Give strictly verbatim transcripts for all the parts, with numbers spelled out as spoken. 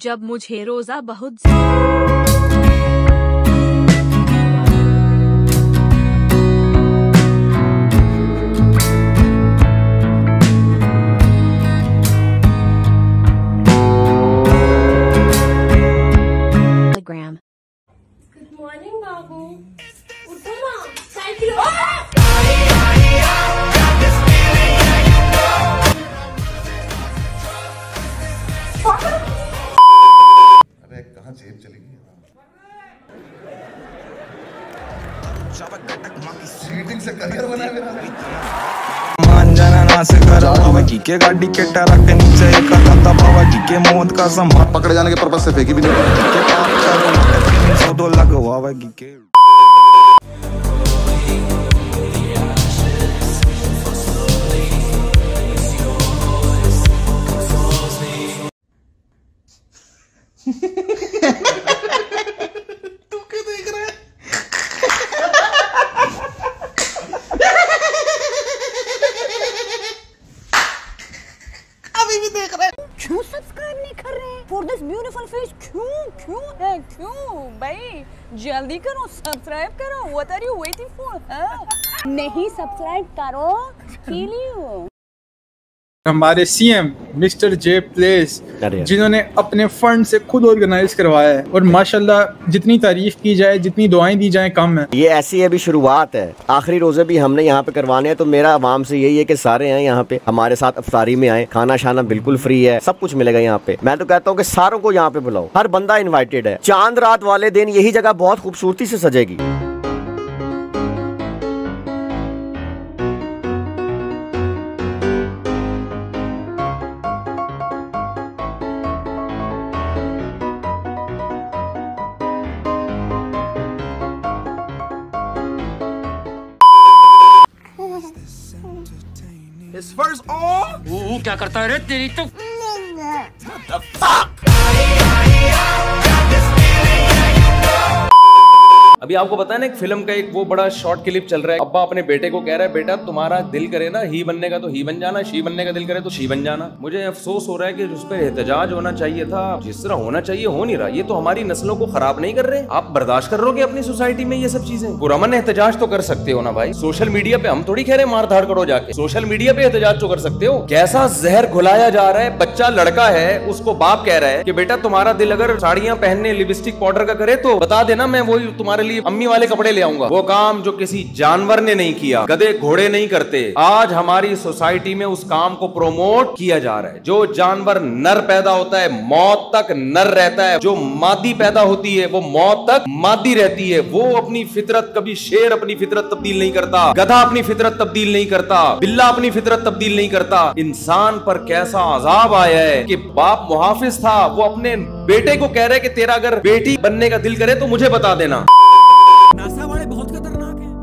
जब मुझे रोजा बहुत गुड मॉर्निंग बाबू, उठो ना, साइकिल। अरे कहाँ जेब चली गई? सीटिंग से करियर बना है मेरा। के गाड़ी के टरक के नीचे एक का बाबा जी के मौत का समा पकड़े जाने के पर्पस से फेंकी भी नहीं। सौ दो लगवा वागी के तू क्यों देख रहा है? अभी भी देख रहा है। क्यों सब्सक्राइब नहीं कर रहे हैं फॉर दिस ब्यूटीफुल फेस? क्यों क्यों है क्यों भाई? जल्दी करो, सब्सक्राइब करो। What are you waiting for? नहीं सब्सक्राइब करो, किल यू। हमारे सीएम मिस्टर जे प्लेस, जिन्होंने अपने फंड से खुद ऑर्गेनाइज करवाया है, और माशाल्लाह जितनी तारीफ की जाए, जितनी दुआएं दी जाए कम है। ये ऐसी अभी शुरुआत है, आखिरी रोजे भी हमने यहाँ पे करवाने हैं। तो मेरा आवाम से यही है कि सारे आए यहाँ पे, हमारे साथ अफ्तारी में आए। खाना शाना बिल्कुल फ्री है, सब कुछ मिलेगा यहाँ पे। मैं तो कहता हूँ कि सारों को यहाँ पे बुलाओ, हर बंदा इन्वाइटेड है। चांद रात वाले दिन यही जगह बहुत खूबसूरती से सजेगी। His first all वो क्या करता है रे तेरी तो। the fuck? अभी आपको पता है ना, एक फिल्म का एक वो बड़ा शॉर्ट क्लिप चल रहा है। अब्बा अपने बेटे को कह रहा है, बेटा तुम्हारा दिल करे ना ही बनने का तो ही बन जाना, शी बनने का दिल करे तो शी बन जाना। मुझे अफसोस हो रहा है कि उस पर एहतजाज होना चाहिए था, जिस तरह होना चाहिए हो नहीं रहा। ये तो हमारी नस्लों को खराब नहीं कर रहे। आप बर्दाश्त कर रहोगे अपनी सोसाइटी में ये सब चीजें? पुरअमन एहतजाज तो कर सकते हो ना भाई। सोशल मीडिया पे हम थोड़ी कह रहे मार धाड़ करो जाके, सोशल मीडिया पे एहतजाज तो कर सकते हो। कैसा जहर घुलाया जा रहा है। बच्चा लड़का है, उसको बाप कह रहा है कि बेटा तुम्हारा दिल अगर साड़ियां पहनने, लिपस्टिक पाउडर का करे तो बता देना, मैं वही तुम्हारे लिए अम्मी वाले कपड़े ले आऊंगा। वो काम जो किसी जानवर ने नहीं किया, गधे घोड़े नहीं करते। आज हमारी सोसाइटी में उस काम को प्रोमोट किया जा रहा है। जो जानवर नर पैदा होता है मौत तक नर रहता है, जो मादी पैदा होती है वो मौत तक मादी रहती है। वो अपनी फितरत, कभी शेर अपनी फितरत तब्दील नहीं करता, गधा अपनी फितरत तब्दील नहीं करता, बिल्ला अपनी फितरत तब्दील नहीं करता। इंसान पर कैसा अजाब आया है कि बाप मुहाफिज था, वो अपने बेटे को कह रहे कि तेरा अगर बेटी बनने का दिल करे तो मुझे बता देना। नासा वाले बहुत खतरनाक है।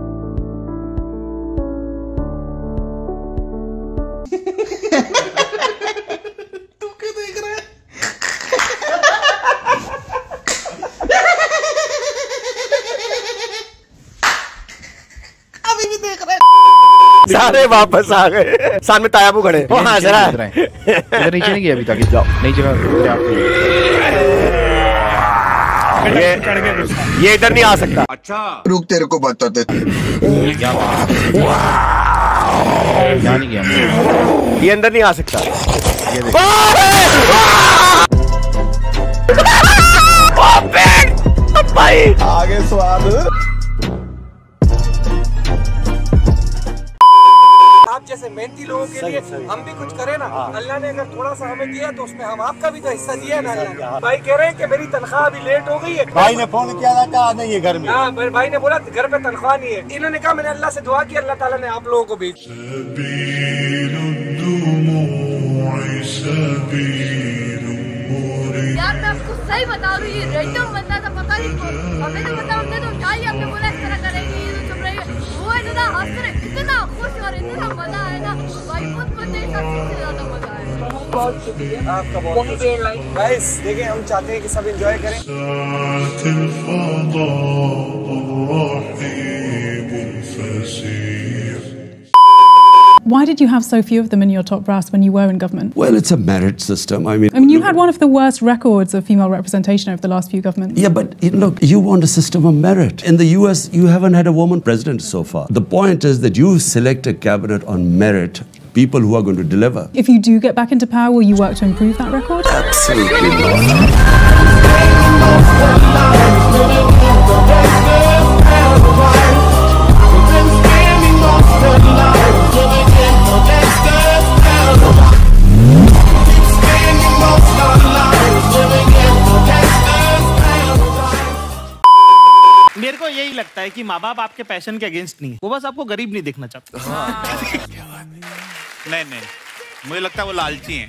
तू क्यों देख रहा है? अभी भी देख रहा है। सारे वापस आ गए, सामने तायाबू खड़े। हाँ जरा इधर नीचे नहीं गया अभी तक। जाओ नीचे। ये ये इधर नहीं आ सकता। अच्छा रुक, तेरे को बताते। यहाँ नहीं गया, ये अंदर नहीं आ सकता। भाई आगे स्वाद। आप जैसे मेहनती लोगों के लिए हम भी कुछ करें ना। अल्लाह ने अगर थोड़ा सा हमें दिया तो उसमें हम आपका भी तो हिस्सा दिया ना। भाई कह रहे हैं कि मेरी तनख्वाह अभी लेट हो गई है। भाई ने फोन किया था, कहा नहीं है घर में। हाँ भाई ने बोला घर पे तनख्वाह नहीं है। इन्होंने कहा मैंने अल्लाह से दुआ की, अल्लाह ताला ने आप लोगों को भी। यार मैं आपको सही बता रही हूँ, ये रैंडम बंदा था, पता नहीं कौन। हमने तो बता हमने तो उठाई, हमने बोला इस तरह करेंगे, ये तो चुप रही है। वो इतना हंस रहे, इतना खुश और इतना मजा आया ना भाई, खुद बंदे का सबसे ज्यादा मजा आया। बहुत शुक्रिया आपका, बहुत गाइस देखिए, हम चाहते हैं कि सब एंजॉय करें। Why did you have so few of them in your top brass when you were in government? Well, it's a merit system. I mean, I mean, you had one of the worst records of female representation over the last few governments. Yeah, but you know, you want a system of merit. In the U S, you haven't had a woman president so far. The point is that you select a cabinet on merit, people who are going to deliver. If you do get back into power, will you work to improve that record? Absolutely not. मेरे को यही लगता है कि माँ बाप आपके passion के अगेंस्ट नहीं, वो बस आपको गरीब नहीं देखना चाहते। नहीं नहीं, मुझे लगता है वो लालची हैं।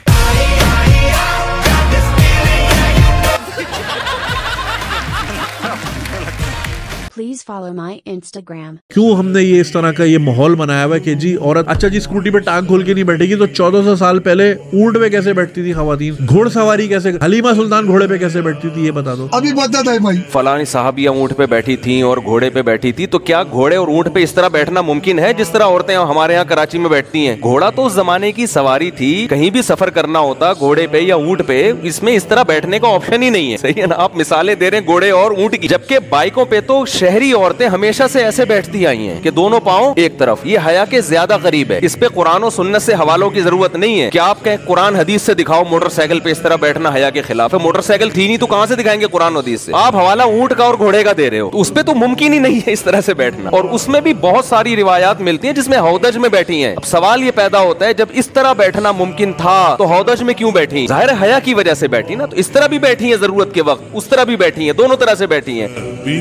Please follow my Instagram. क्यों हमने ये इस तरह का ये माहौल बनाया हुआ है कि जी औरत अच्छा जी स्कूटी पे टांग खोल के नहीं बैठेगी, तो चौदह सौ साल पहले ऊंट पे कैसे बैठती थी खवातीन, घोड़सवारी कैसे, हलीमा सुल्तान घोड़े पे कैसे बैठती थी, ये बता दो। अभी बता दे भाई। फलानी साहबिया ऊंट पे बैठी थी और घोड़े पे बैठी थी, तो क्या घोड़े और ऊंट पे इस तरह बैठना मुमकिन है जिस तरह औरतें हमारे यहाँ कराची में बैठती हैं? घोड़ा तो उस जमाने की सवारी थी, कहीं भी सफर करना होता घोड़े पे या ऊंट पे, इसमें इस तरह बैठने का ऑप्शन ही नहीं है। सही है ना? आप मिसालें दे रहे हैं घोड़े और ऊंट की, जबकि बाइकों पे तो शहरी औरतें हमेशा से ऐसे बैठती आई हैं कि दोनों पांव एक तरफ। ये हया के ज्यादा करीब है। इस पे कुरान और सुन्नत से हवालों की जरूरत नहीं है। क्या आप कहें कुरान हदीस से दिखाओ मोटरसाइकिल पे इस तरह बैठना हया के खिलाफ है? मोटरसाइकिल थी नहीं तो कहां से दिखाएंगे कुरान हदीस से? आप हवाला ऊंट का और घोड़े का दे रहे हो, तो उस पे तो मुमकिन ही नहीं है इस तरह से बैठना। और उसमें भी बहुत सारी रिवायात मिलती है जिसमें हौदज में बैठी है। अब सवाल ये पैदा होता है, जब इस तरह बैठना मुमकिन था तो हौदज में क्यों बैठी? जाहिर है हया की वजह से बैठी ना। तो इस तरह भी बैठी है जरूरत के वक्त, उस तरह भी बैठी है, दोनों तरह से बैठी है।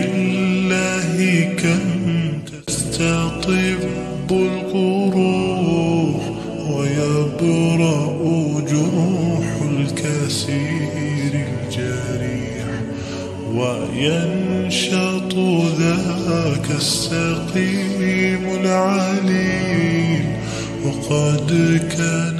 تطب القروح ويبرأ جروح الكثير الجريح وينشط ذاك السقيم العليل وقد كان